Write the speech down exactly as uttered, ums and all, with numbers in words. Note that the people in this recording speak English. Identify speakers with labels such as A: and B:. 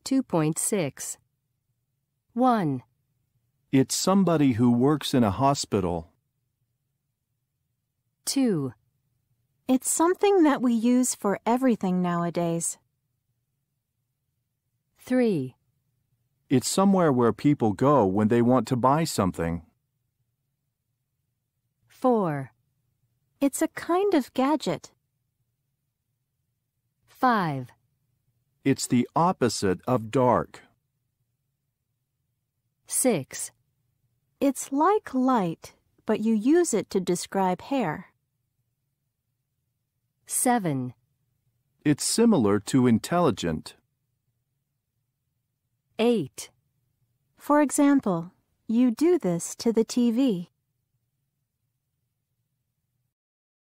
A: two point six. one.
B: It's somebody who works in a hospital.
A: two.
C: It's something that we use for everything nowadays.
A: three.
B: It's somewhere where people go when they want to buy something.
A: four.
C: It's a kind of gadget.
A: five.
B: It's the opposite of dark.
A: six.
C: It's like light, but you use it to describe hair.
A: seven.
B: It's similar to intelligent.
A: eight.
C: For example, you do this to the T V.